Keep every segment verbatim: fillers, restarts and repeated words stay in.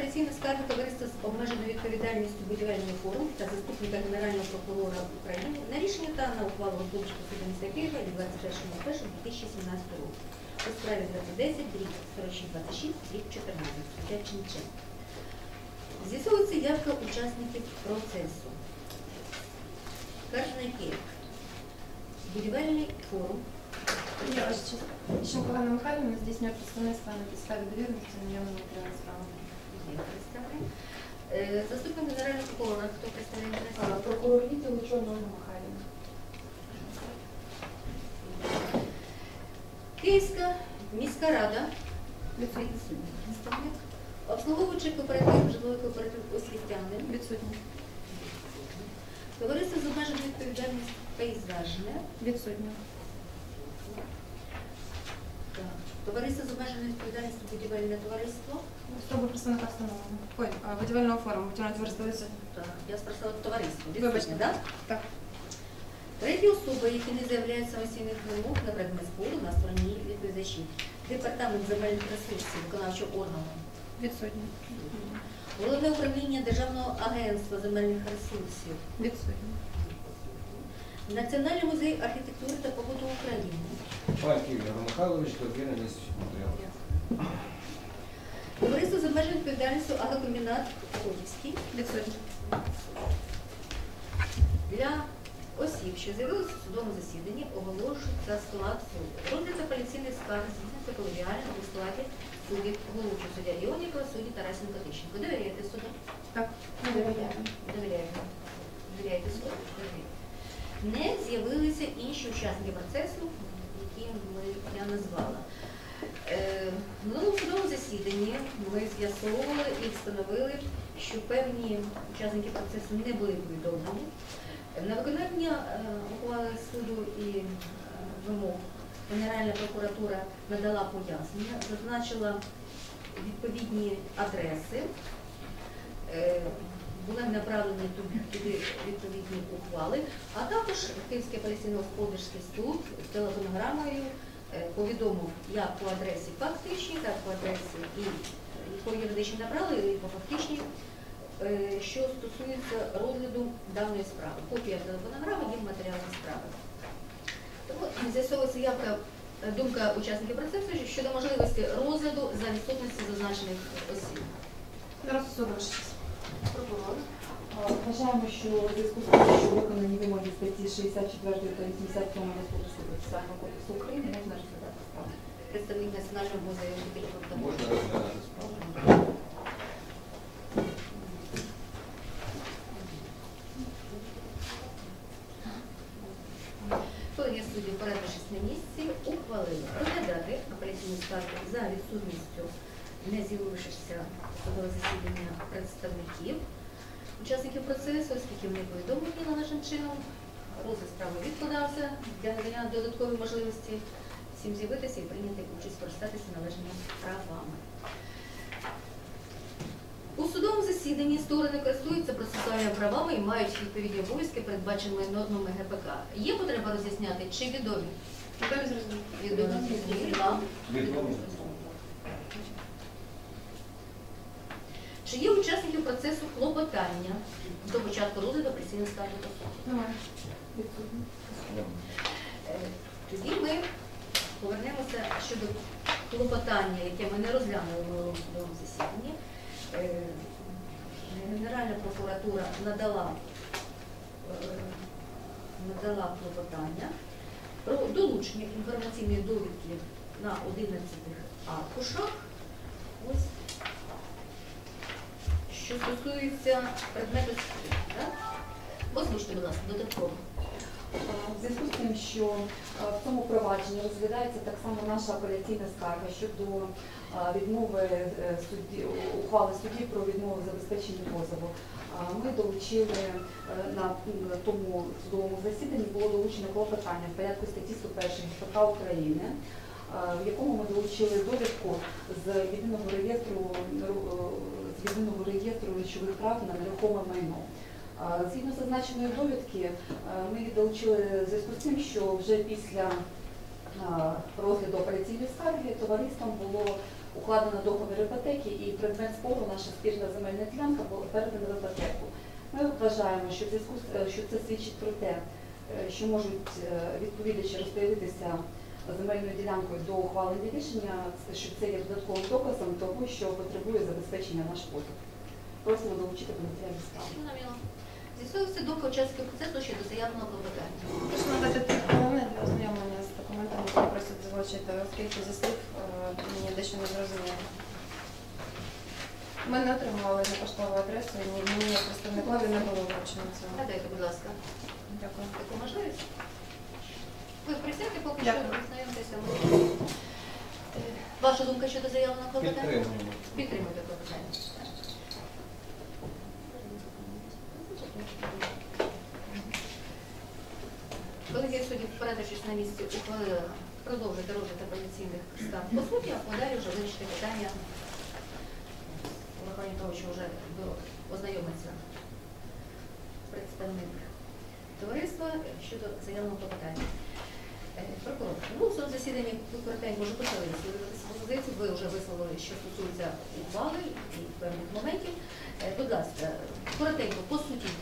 апеляційної скарги товариства з обмеженою відповідальністю «Будівельний форум» та заступника Генерального прокурора України на рішення та на ухвалу Господарського суду міста Києва від двадцять першого липня дві тисячі сімнадцятого року по справі двадцять десять сорок шість двадцять шість чотирнадцять. Суддя Чинчин. З'ясовується явка учасників процесу. Скаржений Київ. Будівельний форум. Я ваша честь. Щенко Ганна Михайловна здійснює представництво на підставі довіреності наявної матеріальної справи. Заступник Генерального прокурора, хто представляє інтерес? Прокурор відділу Чорна Ольга Михайлівна. Київська міська рада, представник, обслуговуючий кооператив, житловий кооператив «Освітянин», Відсутні. товариство з обмеженою відповідальністю «Пейзажне», Відсутні. так. Товариство з обмеженою відповідальністю «Будівельне товариство». Особа представника встановлена. Ой, а, будівельного форуму, будівельне товариство відсутні. Так, я спросила товариство. Вибачте, так? Так. Треті особи, які не заявляють самостійних вимог на предмет спору на стороні відповідачів. Департамент земельних ресурсів виконавчого органу. Відсутні. Головне управління Державного агентства земельних ресурсів. Відсутні. Національний музей архітектури та побуту України. Панків Ігор Михайлович, довіреність матеріалу. Товариство з обмеженою відповідальністю агрокомбінат Ходівський. Відсутні. Для осіб, що з'явилися у судовому засіданні, оголошується склад суду. Розгляд апеляційних скарг здійснюється колегіально у складі суддів головуючого суддя Іонікова, судді Тарасенко Тищенко. Довіряєте суду? Так. Не довіряємо. Довіряєте. Довіряєте суду? Довіряєте. Не з'явилися інші учасники процесу, які ми, я назвала. Е, в минулому судовому засіданні ми з'ясовували і встановили, що певні учасники процесу не були повідомлені. На виконання е, ухвали суду і е, вимог Генеральна прокуратура надала пояснення, зазначила відповідні адреси, е, були направлені туди відповідні ухвали, а також Київський апеляційно-господарський суд телефонограмою е, повідомив як по адресі фактичній, так по адресі і по юридичній направили, і по фактичній, що стосується розгляду даної справи. Копія телефонограми є в матеріалі справи. Тому з'ясовується явка, думка учасників процесу щодо можливості розгляду за відсутності зазначених осіб. Зараз суд ваш. Прокурор. Вважаємо, що у зв'язку з тим, що виконані вимоги статті шістдесят чотири та вісімдесят сьомої Господарського процесуального кодексу України, можна розглядати справу. Представник Національного музею архітектури. Можна розглядати справу. Колегія суддів, порадившись на місці, ухвалили розглядати апеляційну скаргу за відсутністю не з'явившихся судове засідання представників учасників процесу, оскільки вони повідомлені належним чином. Розгляд справи відкладався для надання додаткової можливості всім з'явитися і прийняти участь, скористатися належними правами. У судовому засіданні сторони користуються процесуальними правами і мають відповідні обов'язки, передбачені нормами ге пе ка. Є потреба роз'ясняти, чи відомі? Відомі зрозуміло. Відомі. Вам? Відомі. Чи є у учасників процесу клопотання до початку розгляду апеляційної скарги? Немає. Відсутні. Е, Тоді ми повернемося щодо клопотання, яке ми не розглянули в минулому судовому засіданні. Е, Генеральна прокуратура надала, е, надала клопотання про долучення інформаційної довідки на одинадцятих аркушах. Ось, що стосується предмету спілки. Озвучте, будь ласка, додатково. В зв'язку з тим, що в цьому провадженні розглядається так само наша апеляційна скарга щодо відмови судді, ухвали судді про відмову забезпечення позову, ми долучили на тому судовому засіданні, було долучено клопотання в порядку статті сто першої ге пе ка України, в якому ми долучили довідку з єдиного реєстру, з єдиного реєстру речових прав на нерухоме майно. Згідно зазначеної довідки, ми її долучили в зв'язку з тим, що вже після розгляду апеляційної скарги товариством було укладено договір іпотеки і предмет спору, наша спірна земельна ділянка була передана в іпотеку. Ми вважаємо, що, в зв'язку з- що це свідчить про те, е, що можуть е, відповідачі розпорядитися земельною ділянкою до ухвалення рішення, що це є додатковим доказом того, що потребує забезпечення наш позов. Просимо долучити до матеріалів справи. Зрозуміло. З'ясовується думка учасників процесу щодо заявленого клопотання. Прошу надати три хвилини для ознайомлення з документами, які просять залучити, оскільки зі слів е, мені дещо не зрозуміло. Ми не отримували на поштову адресу, і ні- мені як представникові не було вручено цього. Надайте, будь ласка, Дякую. таку можливість. Ви присядьте, поки що Дякую. ознайомтеся. Е, Ваша думка щодо заявленого клопотання? Підтримуємо. Підтримуйте клопотання. Колегія суддів, порадившись на місці, ухвалила продовжити розгляд апеляційних скарг по суті, а подалі вже вирішити питання, врахування того, що вже до- ознайомиться представник товариства щодо заявленого клопотання. Е, Прокурор, ну, в цьому засіданні ви коротенько вже почали висловлюватися пропозиції, ви вже висловили, що стосується ухвали і певних моментів. Е, Будь ласка, коротенько, по суті,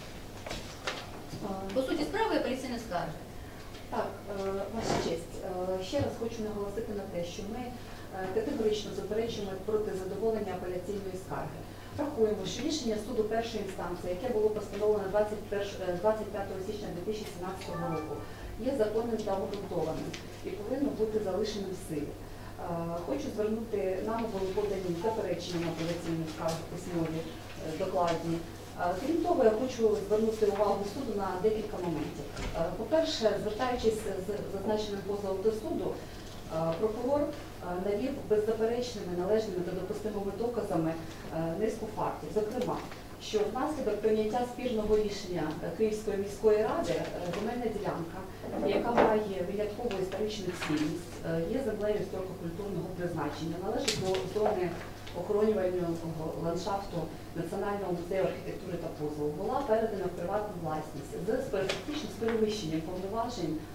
по суті справи апеляційної скарги. Так, е, ваша честь, е, ще раз хочу наголосити на те, що ми е, категорично заперечуємо проти задоволення апеляційної скарги. Рахуємо, що рішення суду першої інстанції, яке було постановлено двадцять першого двадцять п'ятого січня дві тисячі сімнадцятого року, є законним та обґрунтованим і повинно бути залишеним в силі. Е, Хочу звернути, нам були подані заперечення на апеляційну скаргу письмові, е, докладні. Е, Крім того, я хочу звернути увагу суду на декілька моментів. Е, По-перше, звертаючись з зазначеним позовом до суду, е, прокурор е, навів беззаперечними, належними та допустимими доказами е, низку фактів. Зокрема, що внаслідок прийняття спірного рішення е, Київської міської ради е, земельна ділянка, яка має виняткову історичну цінність, е, є землею історико-культурного призначення, належить до зони охоронювального ландшафту Національного музею архітектури та позову, була передана в приватну власність з фактично з перевищенням повноважень, е,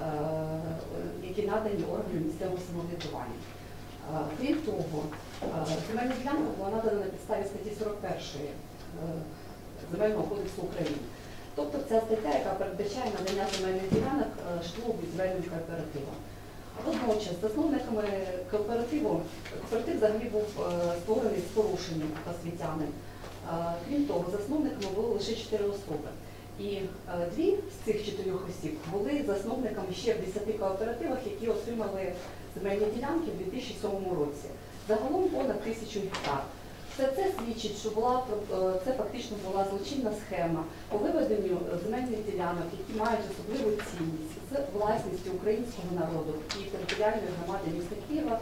які надані органам місцевого самоврядування. Е, Крім того, е, земельна ділянка була надана на підставі статті сорок першої е, Земельного кодексу України. Тобто це стаття, яка передбачає надання земельних ділянок е, житлово-будівельним кооперативам. Водночас, засновниками кооперативу, кооператив взагалі був е, створений з порушенням освітяни. Е, Крім того, засновниками було лише чотири особи. І е, дві з цих чотирьох осіб були засновниками ще в десяти кооперативах, які отримали земельні ділянки в дві тисячі сьомому році. Загалом понад тисячу гектар. Все це свідчить, що була, е, це фактично була злочинна схема по виведенню земельних ділянок, які мають особливу цінність з власності українського народу і територіальної громади міста Києва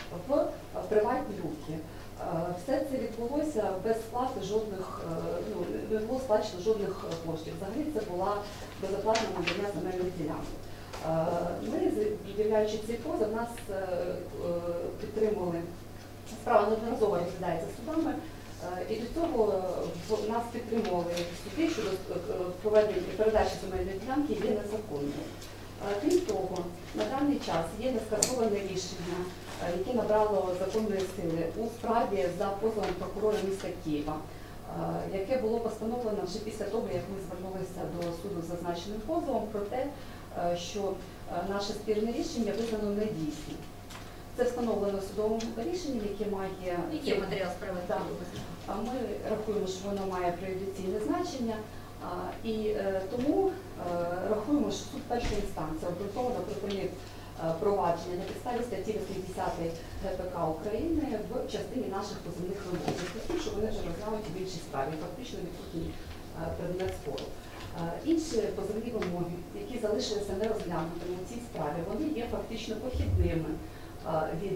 в приватні руки. Е, Все це відбулося без сплати жодних, е, ну, не було сплачено жодних коштів. Взагалі це була безоплатна надання земельних ділянок. Е, Ми, пред'являючи цей позов, нас е, е, підтримували. Справа неодноразово розглядається судами, е, і до цього в- нас підтримували суди щодо е, проведення передачі земельної ділянки є незаконною. Е, Крім того, на даний час є нескасоване рішення, е, яке набрало законної сили у справі за позовом прокурора міста Києва, е, яке було постановлено вже після того, як ми звернулися до суду з зазначеним позовом про те, е, що е, наше спірне рішення визнано недійсним. Це встановлено в судовому рішенні, яке має Який матеріал справи? Так. А ми рахуємо, що воно має преюдиційне значення, а, і е, тому е, рахуємо, що суд першої інстанції обґрунтовано припинив е, провадження на підставі статті вісімдесят ГПК України в частині наших позовних вимог. Зв'язку, що вони вже розглянуті в іншій справі, фактично відсутній е, предмет спору. Е, Інші позовні вимоги, які залишилися нерозглянутими у цій справі, вони є фактично похідними від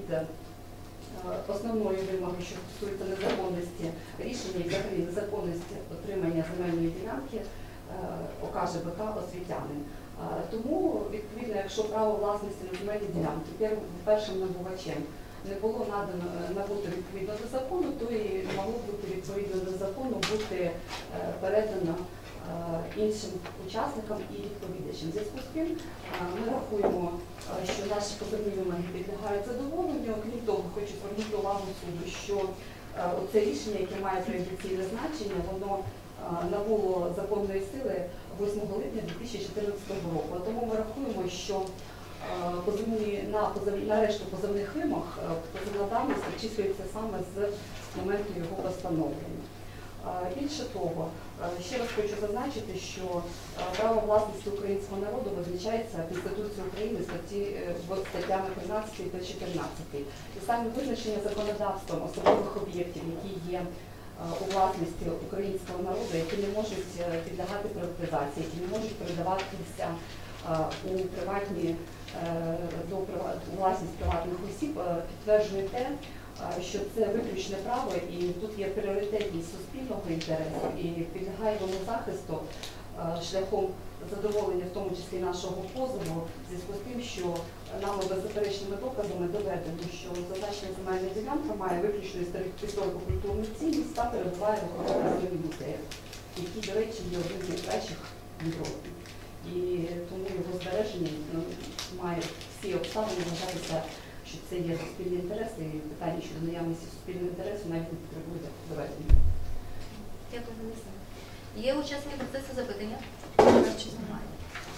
основної вимоги, що стосується незаконності рішення і взагалі незаконності отримання земельної ділянки окаже БК освітянин. Тому, відповідно, якщо право власності на земельні ділянки першим набувачем не було надано набути відповідно до закону, то і не могло бути відповідно до закону бути передано іншим учасникам і відповідачам. В зв'язку з тим ми рахуємо, що наші позовні вимоги підлягають задоволенню. Крім того, хочу звернути увагу суду, що це рішення, яке має преюдиційне значення, воно набуло законної сили восьмого липня дві тисячі чотирнадцятого року. Тому ми рахуємо, що позовні, на, позов, на решту позовних вимог позовна давність обчислюється саме з моменту його постановлення. Більше того, ще раз хочу зазначити, що право власності українського народу визначається Конституцією України статті, статтями тринадцять та чотирнадцять. І саме визначення законодавством особливих об'єктів, які є у власності українського народу, які не можуть підлягати приватизації, які не можуть передаватися у приватні, до власність приватних осіб, підтверджує те, що це виключне право, і тут є пріоритетність суспільного інтересу, і підлягає воно захисту шляхом задоволення, в тому числі нашого позову, в зв'язку з тим, що нами беззаперечними доказами доведено, що зазначена земельна ділянка має виключну історико-культурну цінність та перебуває в охоронному музеї, який, до речі, є одним з найкращих в Європі. І тому його збереження ну, має всі обставини вважатися, що це є суспільний інтерес, і питання щодо наявності суспільного інтересу навіть не потребує доведення. Дякую, Денисна. Є учасники процесу запитання? Немає.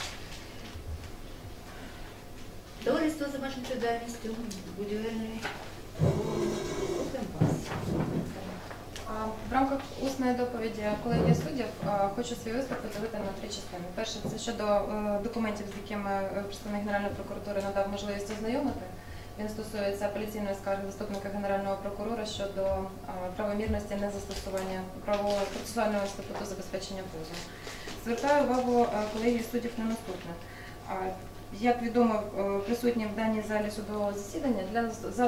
Товариство з обмеженою відповідальністю будівельної УКМПАС. В рамках усної доповіді колегії суддів хочу свій виступ поділити на три частини. Перше, це щодо документів, з якими представник Генеральної прокуратури надав можливість ознайомити. Він стосується апеляційної скарги заступника Генерального прокурора щодо правомірності незастосування правового процесуального інституту забезпечення позову. Звертаю увагу колегії суддів на наступне. Як відомо присутнім в даній залі судового засідання, для,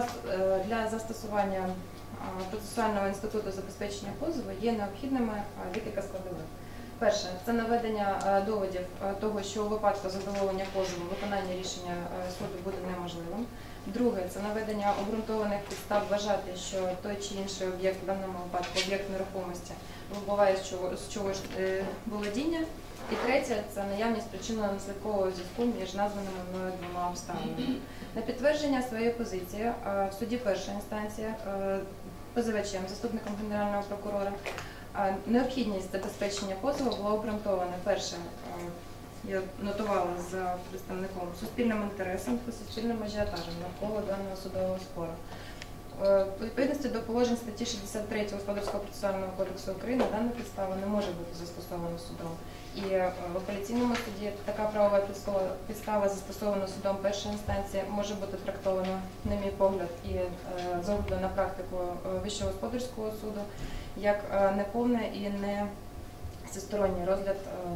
для застосування процесуального інституту забезпечення позову є необхідними декілька складових. Перше, це наведення доводів того, що у випадку задоволення позову виконання рішення суду буде неможливим. Друге, це наведення обґрунтованих підстав вважати, що той чи інший об'єкт, в даному випадку об'єкт нерухомості, вибуває з чогось володіння. І третє, це наявність причинно-наслідкового зв'язку між названими мною двома обставинами. На підтвердження своєї позиції в суді першої інстанції позивачем, заступником Генерального прокурора, необхідність забезпечення позову була обґрунтована. Перше, я нотувала з представником суспільним інтересом та суспільним ажіотажем навколо даного судового спору. У відповідності до положень статті шістдесят три Господарського процесуального кодексу України дана підстава не може бути застосована судом. І в апеляційному суді така правова підстава, застосована судом першої інстанції, може бути трактована, на мій погляд, і з огляду на практику Вищого господарського суду, як неповне і не всесторонній розгляд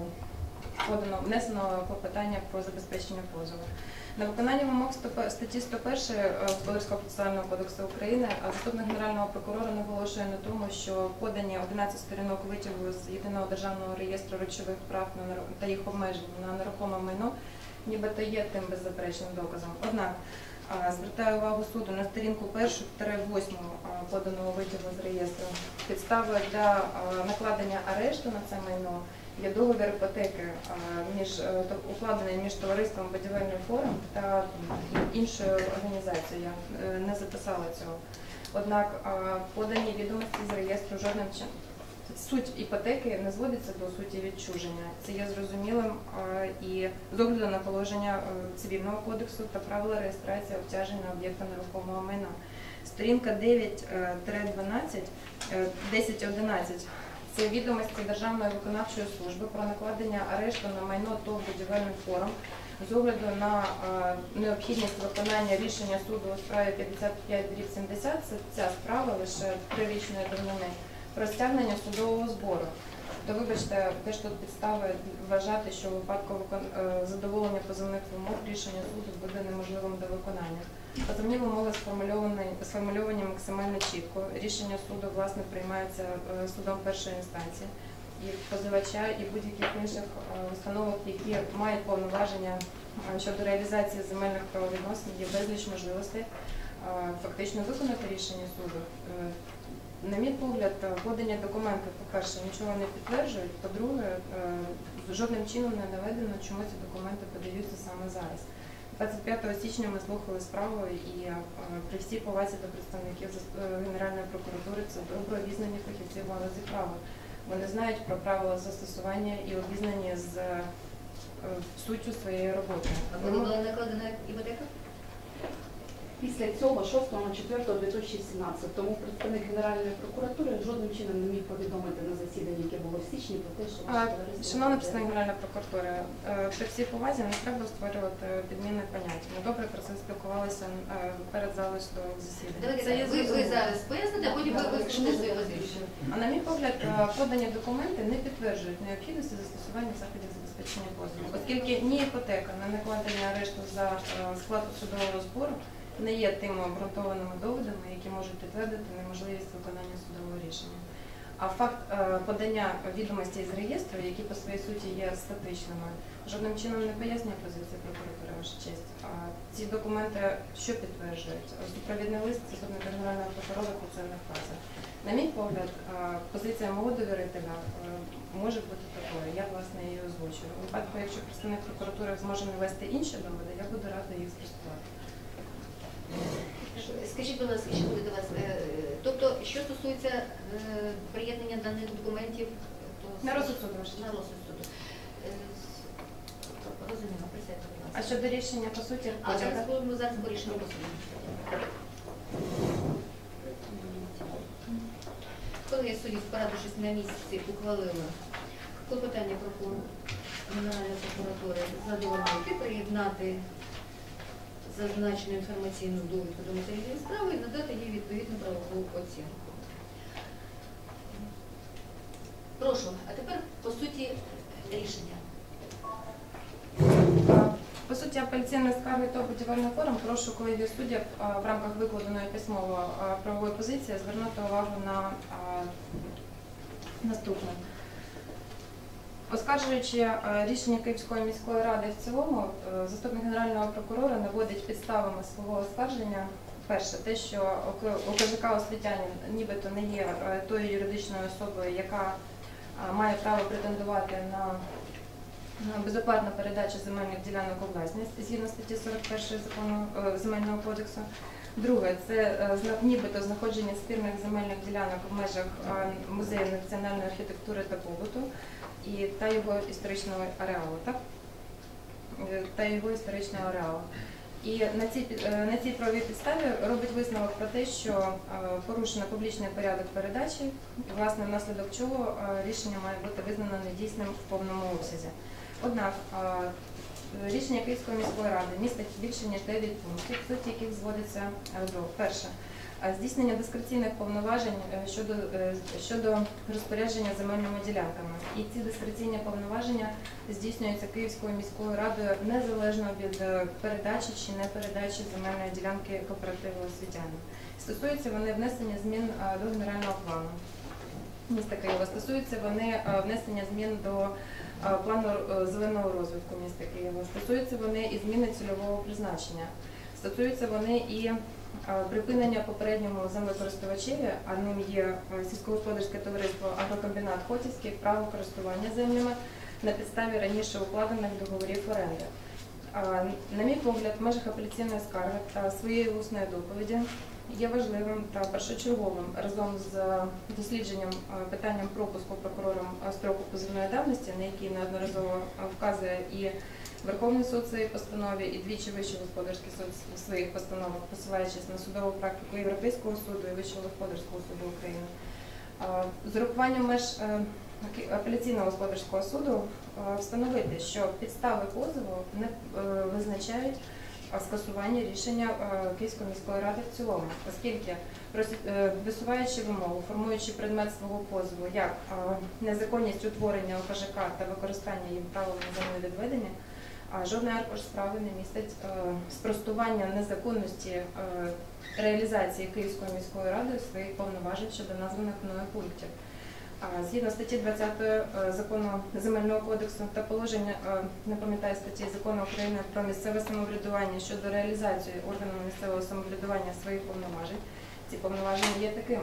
подано внесеного клопотання про забезпечення позову. На виконання вимог статті сто першої Господарського процесуального кодексу України заступник Генерального прокурора наголошує на тому, що подані одинадцять сторінок витягу з єдиного державного реєстру речових прав та їх обмежень на нерухоме майно нібито є тим беззаперечним доказом. Однак звертаю увагу суду на сторінку першу восьму поданого витягу з реєстру. Підставою для накладення арешту на це майно є договір іпотеки, між, укладений між товариством «Будівельний форум» та іншою організацією. Я не записала цього. Однак подані відомості з реєстру жодним чином. Суть іпотеки не зводиться до суті відчуження. Це є зрозумілим і з огляду на положення Цивільного кодексу та правила реєстрації обтяжень на об'єкта нерухомого майна. Сторінка дев'ять дванадцять, десять одинадцять. Це відомості Державної виконавчої служби про накладення арешту на майно ТОВ «Будівельний форум» з огляду на е, необхідність виконання рішення суду у справі п'ятдесят п'ять дріб сімдесят, це ця справа лише трирічної давнини, про стягнення судового збору. То вибачте, теж тут підстави вважати, що у випадку е, задоволення позовних вимог рішення суду буде неможливим до виконання. Позовні вимоги сформульовані, сформульовані максимально чітко. Рішення суду, власне, приймається е, судом першої інстанції. І позивача, і будь-яких інших е, установок, які мають повноваження е, щодо реалізації земельних правовідносин, є безліч можливостей е, фактично виконати рішення суду. Е, На мій погляд, подані документи, по-перше, нічого не підтверджують, по-друге, е, жодним чином не наведено, чому ці документи подаються саме зараз. двадцять п'ятого січня ми слухали справу і е, при всій повазі до представників е, Генеральної прокуратури це добре обізнані фахівці в галузі права. Вони знають про правила застосування і обізнані з е, суттю своєї роботи. А коли була накладена іпотека? Після цього шостого четвертого дві тисячі сімнадцятого, тому представник Генеральної прокуратури жодним чином не міг повідомити на засіданні, яке було в січні, про те, що А, ваше товариство... Шановна представник Генеральної прокуратури, е, при всій повазі не треба створювати підмінне поняття. Ми добре про це спілкувалися е, перед залою судового засідання. Давайте Це є так, ви, ви зрозуміло. зараз поясните, а потім ви вискажете свою позицію. А на мій погляд, е, подані документи не підтверджують необхідності застосування заходів забезпечення позову, оскільки ні іпотека, ні накладення арешту за е, сплату судового збору не є тими обґрунтованими доводами, які можуть підтвердити неможливість виконання судового рішення. А факт е, подання відомостей з реєстру, які по своїй суті є статичними, жодним чином не пояснює позицію прокуратури, ваша честь. А ці документи що підтверджують? Супровідний лист заступника Генерального прокурора про це не вказує. На мій погляд, е, позиція мого довірителя е, може бути такою. Я, власне, її озвучую. У випадку, якщо представник прокуратури зможе навести інші доводи, я буду рада їх спростувати. Скажіть, будь ласка, ще буде до вас. е, Тобто, що стосується е, приєднання даних документів, то На розсуд суду, ваша на честь. розсуд суду. Е, с- Розуміло, присядьте, будь А ласка. щодо рішення, по суті, А зараз будемо зараз по рішенню по суду. Колегія суддів, порадившись на місці, ухвалила клопотання прокурора Генеральної прокуратури задовольнити, приєднати зазначену інформаційну довідку до матеріалів справи і надати їй відповідну правову оцінку. Прошу, а тепер по суті рішення. По суті, апеляційної скарги та будівельний форум прошу колегію суддів а, в рамках викладеної письмово а, правової позиції звернути увагу на а, наступне. Оскаржуючи а, рішення Київської міської ради в цілому, а, заступник Генерального прокурора наводить підставами свого оскарження. Перше, те, що ОКЖК «Освітянин» нібито не є а, тою юридичною особою, яка а, має право претендувати на безоплатна передача земельних ділянок у власність згідно статті сорок першої закону е, Земельного кодексу. Друге, це е, зна- нібито знаходження спірних земельних ділянок в межах е, музею національної архітектури та побуту і та його історичного ареалу, так? Е, Та його історичного ареалу. І на цій під- е, на цій правовій підставі робить висновок про те, що е, порушено публічний порядок передачі, власне, внаслідок чого е, рішення має бути визнано недійсним в повному обсязі. Однак е, рішення Київської міської ради містить більше ніж дев'ять пунктів, суть яких зводиться до перше. е, Здійснення дискреційних повноважень е, щодо, е, щодо розпорядження земельними ділянками. І ці дискреційні повноваження здійснюються Київською міською радою незалежно від е, передачі чи не передачі земельної ділянки кооперативу «Освітянин». Стосуються вони внесення змін е, до генерального плану міста Києва. Стосуються вони е, внесення змін до е, плану е, зеленого розвитку міста Києва. Стосуються вони і зміни цільового призначення. Стосуються вони і е, припинення попередньому землекористувачеві, а ним є е, сільськогосподарське товариство «Агрокомбінат Хотівський», право користування землями на підставі раніше укладених договорів оренди. Е, На мій погляд, в межах апеляційної скарги та своєї усної доповіді є важливим та першочерговим разом з дослідженням е, питанням пропуску прокурором е, строку позовної давності, на який неодноразово е, вказує і Верховний суд в своїй постанові, і двічі Вищий господарський суд в своїх постановах, посилаючись на судову практику Європейського суду і Вищого господарського суду України. Е, З урахуванням меж е, апеляційного господарського суду е, встановити, що підстави позову не е, визначають скасування рішення е, Київської міської ради в цілому, оскільки е, висуваючи вимогу, формуючи предмет свого позову як е, незаконність утворення ОКЖК та використання їм правил на землевідведення, а жодний аркуш справи не містить е, спростування незаконності е, реалізації Київської міської ради своїх повноважень щодо названих мною пунктів. А, Згідно статті двадцятої е, закону Земельного кодексу та положення, е, не пам'ятаю статті закону України про місцеве самоврядування щодо реалізації органами місцевого самоврядування своїх повноважень, ці повноваження є такими.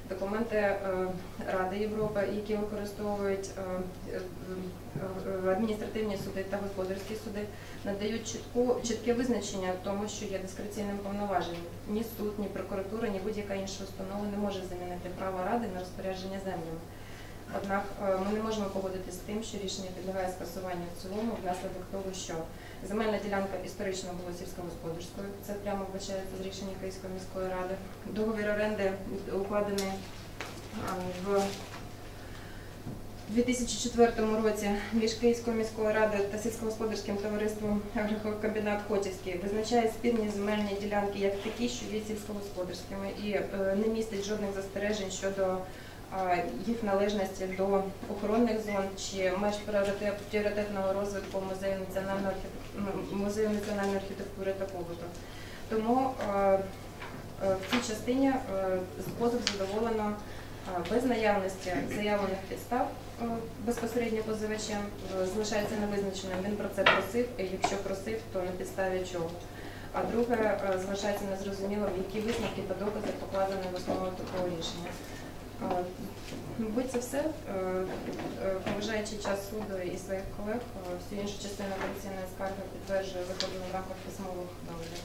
документи е, Ради Європи, які використовують е, е, е, адміністративні суди та господарські суди, надають чітку, чітке визначення тому, що є дискреційним повноваженням. Ні суд, ні прокуратура, ні будь-яка інша установа не може замінити право Ради на розпорядження землями. Однак е, ми не можемо погодитися з тим, що рішення підлягає скасуванню в цілому внаслідок того, що земельна ділянка історично була сільськогосподарською, це прямо вбачається з рішення Київської міської ради. Договір оренди укладений а, в дві тисячі четвертому році між Київською міською радою та сільськогосподарським товариством «Агрокомбінат Хотівський» визначає спірні земельні ділянки як такі, що є сільськогосподарськими, і е, не містить жодних застережень щодо їх належності до охоронних зон чи меж пріоритетного розвитку музею національної, музею національної архітектури та побуту. Тому в цій частині позов задоволено без наявності заявлених підстав безпосередньо позивачем, залишається невизначеним, він про це просив, і якщо просив, то на підставі чого. А друге, залишається незрозумілим, які висновки та докази покладені в основу такого рішення. Мабуть, це все. Поважаючи час суду і своїх колег, всю іншу частину апеляційної скарги підтверджує виходом в рамках письмових договорів.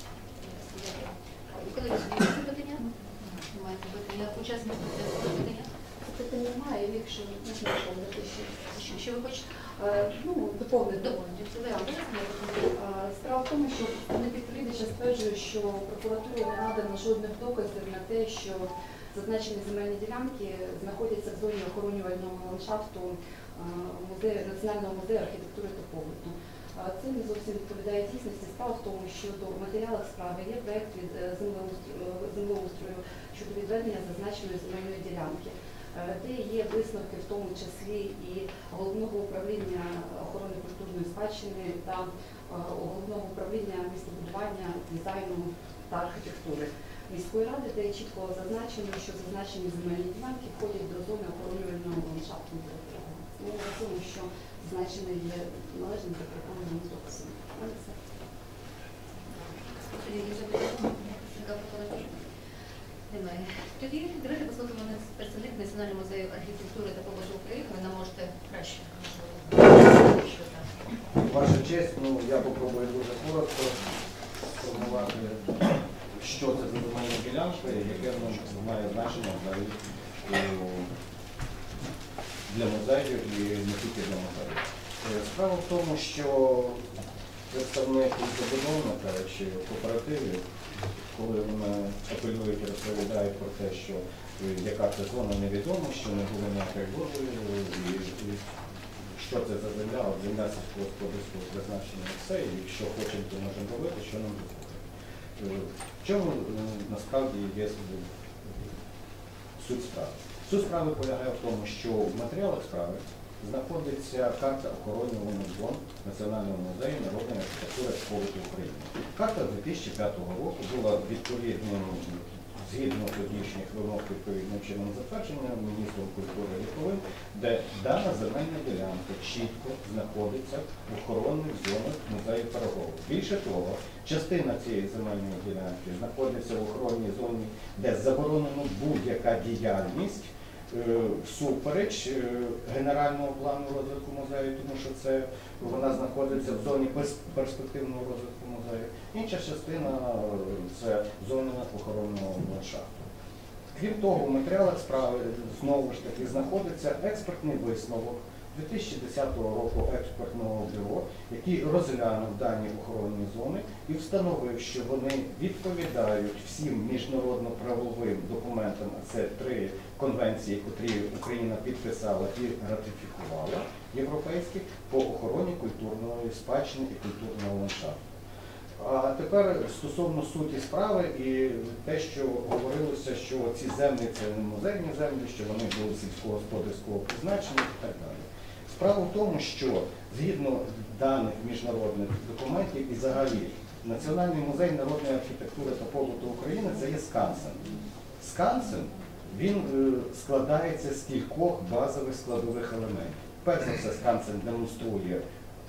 Колеги, є запитання? Немає запитання. Учасник запитання? Запитань немає, якщо можна доповнити ще. Що, що ви хочете? Е, Ну, доповнити. Доповнити. Це ви автор? Е, Справа в тому, що представник відповідача стверджує, що прокуратурі не надано жодних доказів на те, що зазначені земельні ділянки знаходяться в зоні охоронювального ландшафту е, музею, Національного музею архітектури та побуту. Е, Це не зовсім відповідає дійсності. Справа в тому, що до матеріалах справи є проєкт від е, землеустрою, землеустрою щодо відведення зазначеної земельної ділянки, е, де є висновки, в тому числі і Головного управління охорони культурної спадщини та е, Головного управління містобудування, дизайну та архітектури міської ради, де чітко зазначено, що зазначені земельні ділянки входять до зони охоронювального ландшафту. Ми розуміємо, що зазначене є належним та приконаним доказом. Немає. Тоді давайте послухаємо нас представник Національного музею архітектури та побуту України. Ви нам можете краще. Що там? Ваша честь, ну я попробую дуже коротко сформувати, що це за земельна ділянка і яке воно має значення взагалі для музею і не тільки для музею. Справа в тому, що представник забудовника чи кооперативів, коли вони апелюють і розповідають про те, що яка це зона невідома, що не було ніяких дозволів, і, і що це за земля, от земля сільськогосподарського призначення, все, і якщо хочемо, то можемо робити, що нам дозволить. В чому насправді є суть справи? Суть справи полягає в тому, що в матеріалах справи знаходиться карта охоронюваних зон Національного музею народної архітектури та побуту України. Карта дві тисячі п'ятого року була відповідним, згідно тодішніх вимог, відповідним чином затвердження міністром культури Ліховим, де дана земельна ділянка чітко знаходиться в охоронних зонах музею Пирогово. Більше того, частина цієї земельної ділянки знаходиться в охоронній зоні, де заборонено будь-яка діяльність всупереч генерального плану розвитку музею, тому що це вона знаходиться в зоні перспективного розвитку музею. Інша частина – це зона охоронного ландшафту. Крім того, в матеріалах справи знову ж таки знаходиться експертний висновок дві тисячі десятого року експертного бюро, який розглянув дані охоронні зони і встановив, що вони відповідають всім міжнародно-правовим документам, а це три конвенції, які Україна підписала і ратифікувала, європейські, по охороні культурної спадщини і культурного ландшафту. А тепер стосовно суті справи і те, що говорилося, що ці землі – це не музейні землі, що вони були сільськогосподарського призначення і так далі. Справа в тому, що згідно даних міжнародних документів і взагалі Національний музей народної архітектури та побуту України – це є скансен. Скансен, він е, складається з кількох базових складових елементів. Перш за все, скансен демонструє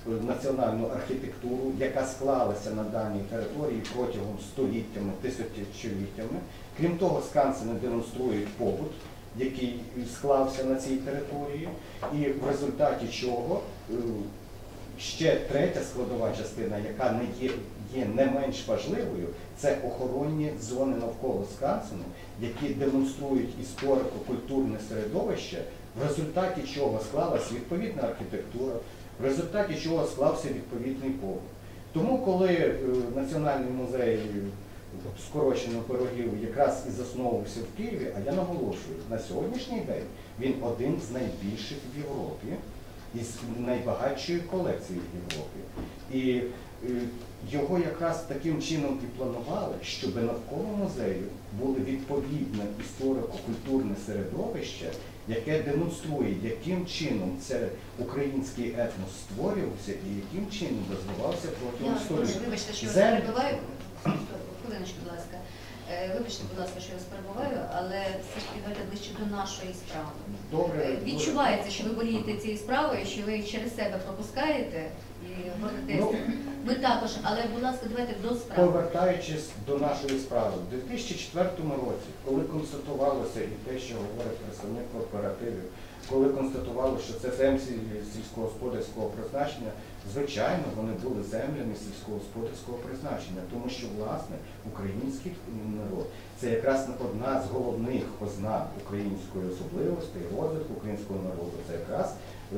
національну архітектуру, яка склалася на даній території протягом століттями, тисячоліттями. Крім того, скансени демонструють побут, який склався на цій території, і в результаті чого ще третя складова частина, яка не є, є не менш важливою, це охоронні зони навколо скансену, які демонструють історико-культурне середовище, в результаті чого склалась відповідна архітектура, в результаті чого склався відповідний побут. Тому, коли Національний музей скорочено Пирогів якраз і засновувався в Києві, а я наголошую, на сьогоднішній день він один з найбільших в Європі, із найбагатшої колекції в Європі. І його якраз таким чином і планували, щоб навколо музею було відповідне історико-культурне середовище, яке демонструє, яким чином це український етнос створювався і яким чином розвивався протягом століття. Вибачте, що я вас Зем- перебиваю. Хвилиночку, будь ласка. Е, Вибачте, будь ласка, що я вас перебиваю, але все ж таки давайте ближче до нашої справи. Добре, Е, добре. Відчувається, що ви болієте цією справою, що ви через себе пропускаєте і говорите. Ну, Ми також, але, будь ласка, давайте до справи. Повертаючись до нашої справи, в дві тисячі четвертому році, коли констатувалося і те, що говорить представник кооперативів, коли констатувалося, що це землі сільськогосподарського призначення, звичайно, вони були землями сільськогосподарського призначення, тому що, власне, український народ – це якраз одна з головних ознак української особливості, розвитку українського народу. Це якраз е,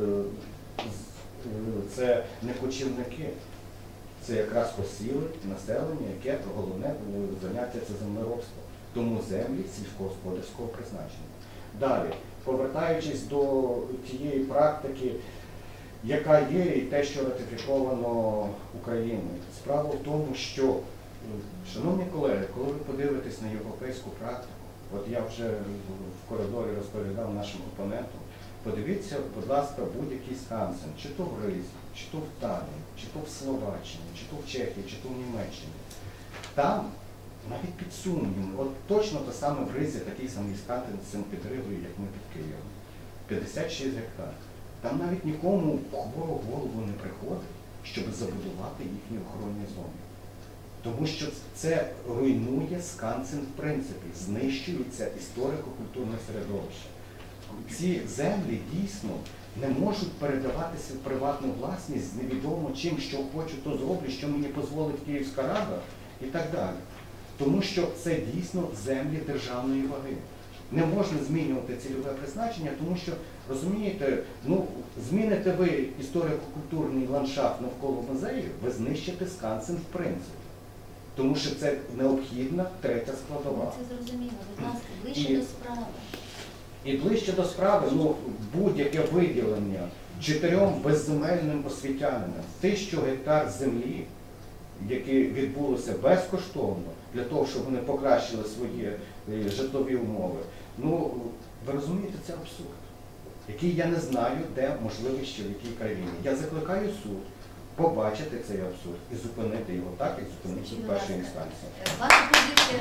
це не кочівники. Це якраз посіли населення, яке головне заняття це землеробство. Тому землі сільськогосподарського призначення. Далі, повертаючись до тієї практики, яка є, і те, що ратифіковано Україною. Справа в тому, що, шановні колеги, коли ви подивитесь на європейську практику, от я вже в коридорі розповідав нашим опонентам, подивіться, будь ласка, будь-який скансен, чи то в Ризі, чи то в Талліні, чи то в Словаччині, чи то в Чехії, чи то в Німеччині. Там навіть під сумнівом, от точно те саме в Ризі, такий самий скансен під Ригою, як ми під Києвом. п'ятдесят шість гектарів. Там навіть нікому хворого голову не приходить, щоб забудувати їхні охоронні зони. Тому що це руйнує скансен в принципі, знищується історико-культурне середовище. Ці землі дійсно не можуть передаватися в приватну власність з невідомо чим, що хочу, то зроблю, що мені дозволить Київська рада і так далі. Тому що це дійсно землі державної ваги. Не можна змінювати цільове призначення, тому що, розумієте, ну, зміните ви історико-культурний ландшафт навколо музею, ви знищите скансен в принципі. Тому що це необхідна третя складова. Це зрозуміло, будь ласка, ближче І- до справи. І ближче до справи, ну, будь-яке виділення чотирьом безземельним освітянинам тисячу гектар землі, яке відбулося безкоштовно, для того, щоб вони покращили свої е, житлові умови. Ну, ви розумієте, це абсурд, який я не знаю, де можливий ще в якій країні. Я закликаю суд побачити цей абсурд і зупинити його так, як зупинив суд першої інстанції. Ваша позиція,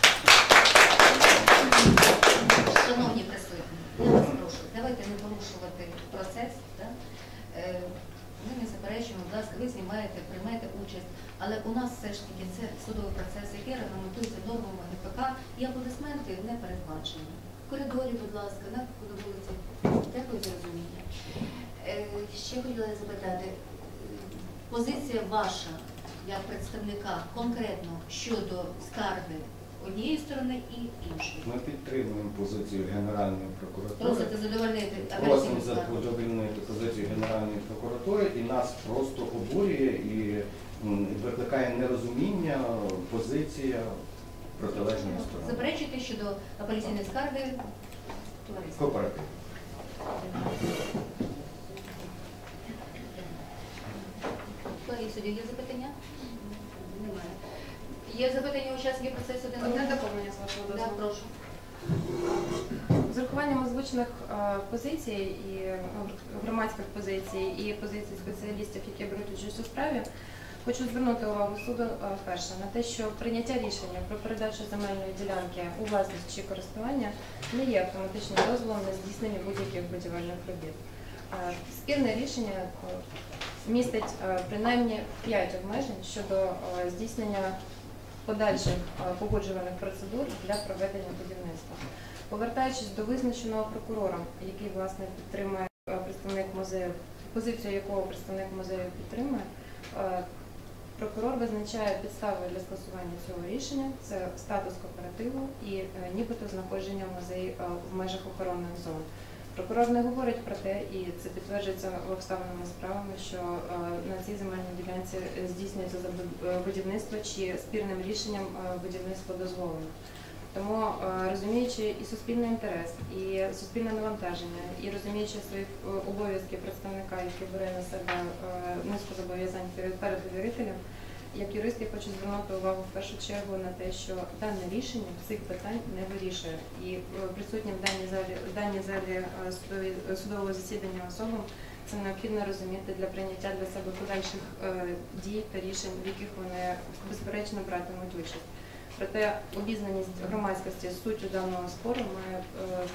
шановні присутні, я вас прошу, давайте не порушувати процес. Да? Е, Ми не заперечуємо, будь ласка, ви знімаєте, приймаєте участь, але у нас все ж таки це судовий процес, який регламентується нормами ГПК, і аплодисменти не передбачені. В коридорі, будь ласка, на вулиці. Дякую за розуміння. Е, Ще хотіла запитати, позиція ваша, як представника, конкретно щодо скарги однієї сторони і іншої? Ми підтримуємо позицію Генеральної прокуратури. Просите задовольнити Просимо апеляційну скаргу? задовольнити позицію Генеральної прокуратури, і нас просто обурює і м, викликає нерозуміння позиція протилежної сторони. Заперечуєте щодо апеляційної скарги товариства? Кооператив. Колеги судді, є запитання? Немає. Є запитання учасників процесу один? Одне доповнення, з вашого Да, дозволу. прошу. З урахуванням озвучених е, позицій і е, громадських позицій і позицій спеціалістів, які беруть участь у справі, хочу звернути увагу суду е, перше на те, що прийняття рішення про передачу земельної ділянки у власність чи користування не є автоматичним дозволом на здійснення будь-яких будівельних робіт. Е, Спірне рішення е, містить е, принаймні п'ять обмежень щодо е, здійснення подальших е, погоджувальних процедур для проведення будівництва. Повертаючись до визначеного прокурором, який власне підтримує е, представник музею, позицію якого представник музею підтримує, е, прокурор визначає підстави для скасування цього рішення, це статус кооперативу і е, нібито знаходження в музеї е, в межах охоронних зон. Прокурор не говорить про те, і це підтверджується обставинами справами, що е, на цій земельній ділянці здійснюється забу- будівництво чи спірним рішенням е, будівництво дозволено. Тому, е, розуміючи і суспільний інтерес, і суспільне навантаження, і розуміючи свої е, обов'язки представника, який бере на себе е, низку зобов'язань перед перед довірителем, як юрист я хочу звернути увагу в першу чергу на те, що дане рішення цих питань не вирішує. І е, присутнім в даній залі, в даній залі е, судові- судового засідання особам це необхідно розуміти для прийняття для себе подальших е, дій та рішень, в яких вони безперечно братимуть участь. Проте обізнаність громадськості з суттю даного спору має е,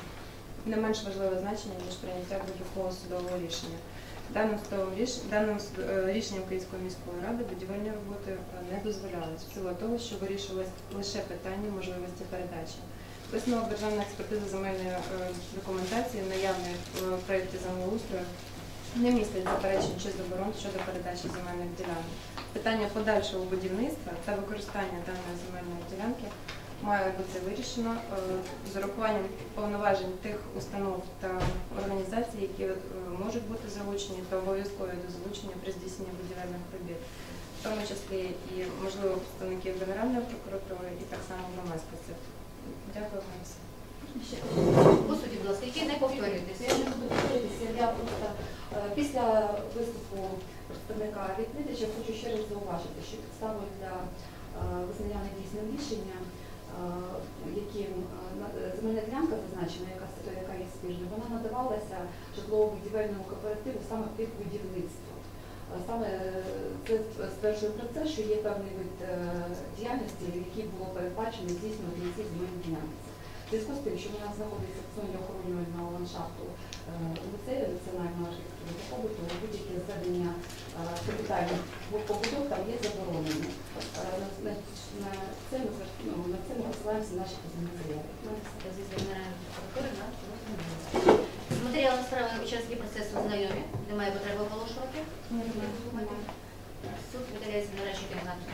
не менш важливе значення, ніж прийняття будь-якого судового рішення. Даним судовим ріш- даним е, рішенням Київської міської ради будівельні роботи е, не дозволялись, в силу того, що вирішувалось лише питання можливості передачі. Висновок державної експертизи земельної е, документації, наявної в е, проєкті землеустрою, не містить заперечень чи заборон щодо передачі земельних ділянок. Питання подальшого будівництва та використання даної земельної ділянки має бути вирішено е, з урахуванням повноважень тих установ та організацій, які е, можуть бути залучені та обов'язкові до залучення при здійсненні будівельних робіт, в тому числі і, можливо, представників Генеральної прокуратури і так само громадськості. Дякую вам. Ще По суті, будь ласка, які не повторюйтеся. Я не буду повторюватися, я просто е, після виступу представника відповідача хочу ще раз зауважити, що підставою для е, визнання недійсним рішення, е, яким е, на- земельна ділянка зазначена, яка, яка є спірною, вона надавалася житлово-будівельному кооперативу саме під будівництво. Е, Саме е, це стверджує про це, що є певний вид е, діяльності, який було передбачено здійснювати на цій земельній ділянці. В зв'язку з тим, що вона знаходиться в зоні охоронювального ландшафту е, музею національного архітектурного побуту, будь-які зведення е, капітальних побудов там є заборонені. Е, На, на, на це ми звер- ну, на це ми посилаємося в наші позивні заяви. Зі Генеральної прокуратури на з матеріалом справи учасники процесу знайомі. Немає потреби оголошувати. Суд видаляється на речі кімнату.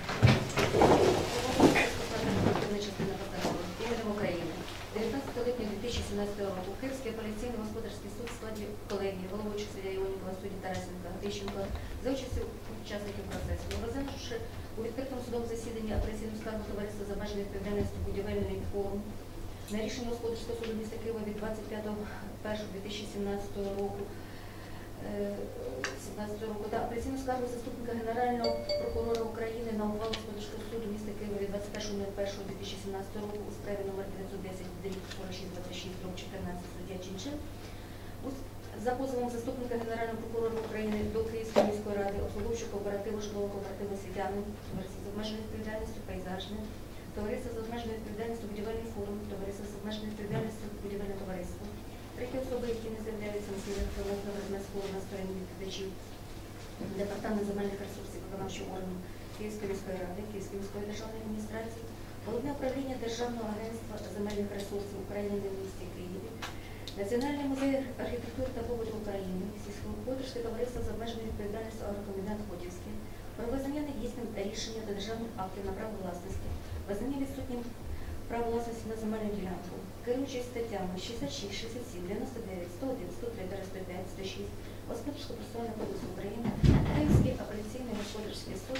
Частина постанови. Іменем України. дев'ятнадцятого липня дві тисячі сімнадцятого року Київський апеляційний господарський суд в складі колегії головуючого суддя Іонікова, судді Тарасенка, Грищенка за участю учасників процесу. Розглянувши у відкритому судовому засіданні апеляційну скаргу товариства з обмеженою відповідальністю будівельний форум на рішення господарського суду міста Києва від двадцять п'ятого першого дві тисячі сімнадцятого року сімнадцятого року та апеляційну скаргу заступника Генерального прокурора України на ухвалу господарського суду міста Києва від двадцять першого першого дві тисячі сімнадцятого року у справі номер дев'ятсот десять сорок шість двадцять шість чотирнадцять суддя Чинчин за позовом заступника Генерального прокурора України до Київської міської ради, обслуговуючого кооперативу, житлового кооперативу «Світянин», товариства з обмеженою відповідальністю «Пейзажне», товариства з обмеженою відповідальністю «Будівельний форум», товариства з обмеженою відповідальністю «Будівельне товариство». Треті особи, які не з'являються на слідах спору на стороні відповідачів, Департамент земельних ресурсів виконавчого органу Київської міської ради, Київської міської державної адміністрації, Головне управління Державного агентства земельних ресурсів України в місті Києві, Національний музей архітектури та побуту України, сільськогосподарське товариство з обмеженою відповідальністю «Агрокомбінат Ходівський», про визнання недійсним рішення та державних актів на право власності, визнання відсутнім право власності на земельну ділянку, керуючись статтями шістдесят шість, шістдесят сім, дев'яносто дев'ять, сто один, сто три, сто п'ять, сто шість Господарського процесуального кодексу України, Київський апеляційний господарський суд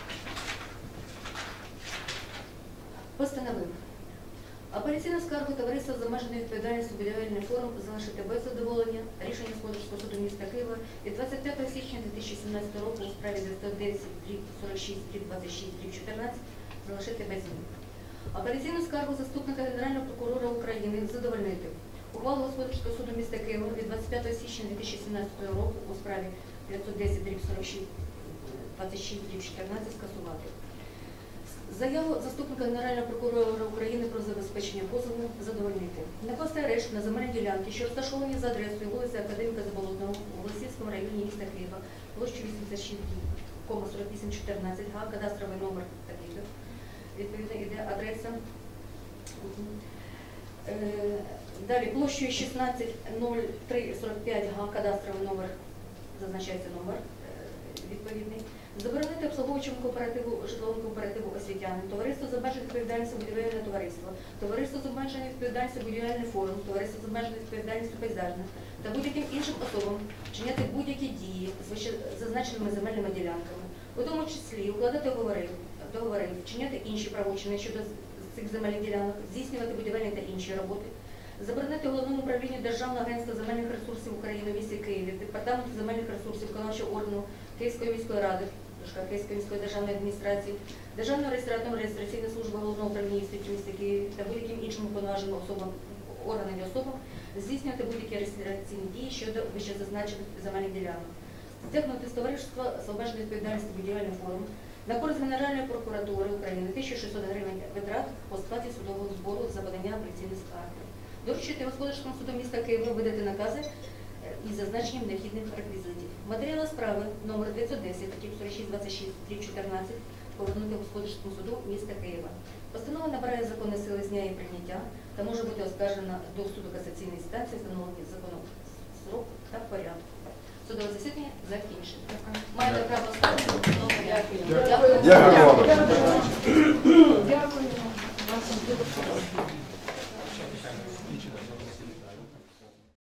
постановив апеляційну скаргу товариства з обмеженою відповідальністю «Будівельний форум» залишити без задоволення рішення господарського суду міста Києва від двадцять п'ятого січня дві тисячі сімнадцятого року у справі дев'ятсот десять сорок шість двадцять шість чотирнадцять залишити без змін. Апеляційну скаргу заступника Генерального прокурора України задовольнити. Ухвалу господарського суду міста Києва від двадцять п'ятого січня дві тисячі сімнадцятого року у справі дев'ятсот десять сорок шість двадцять шість чотирнадцять скасувати. Заяву заступника Генерального прокурора України про забезпечення забезпечення позову задовольнити. Накласти арешт на земельні ділянки, що розташовані за адресою вулиця Академіка Заболотного у Голосівському районі міста Києва, площею вісімдесят шість сорок вісім чотирнадцять га, кадастровий номер такий. Відповідно, йде адреса. Е, Далі площею шістнадцять нуль три сорок п'ять га, кадастровий номер, зазначається номер е, відповідний. Заборонити обслуговуючому кооперативу, житловому кооперативу освітяни, товариство з обмеженою відповідальністю будівельне товариство, товариство з обмеженою відповідальністю будівельний форум, товариство з обмеженою відповідальністю пейзажне та будь-яким іншим особам вчиняти будь-які дії з вище зазначеними земельними ділянками, у тому числі укладати договори, договори, вчиняти інші правочини щодо цих земельних ділянок, здійснювати будівельні та інші роботи. Заборонити Головному управлінню Державного агентства земельних ресурсів України в місті Києві, Департаменту земельних ресурсів виконавчого органу Київської міської ради, Київської міської державної адміністрації, Державного реєстраторної реєстраційної служби Головного управління юстиції в місті Києві та будь-яким іншим уповноваженим особам, органам і особам здійснювати будь-які реєстраційні дії щодо вищезазначених земельних ділянок. Стягнути з товариства з обмеженою відповідальністю будівельний форум на користь Генеральної прокуратури України тисячу шістсот гривень витрат по сплаті судового збору за подання апеляційної скарги. Доручити Господарському суду міста Києва видати накази із зазначенням необхідних реквізитів. Матеріали справи номер дев'ятсот десять, сорок шість двадцять шість, чотирнадцять повернути Господарському суду міста Києва. Постанова набирає законної сили з дня її прийняття та може бути оскаржена до суду касаційної інстанції, встановлені законом срок та порядку. Судове засідання закінчено. Маєте право оскаржити. Дякую. Дякую вам. Дякую.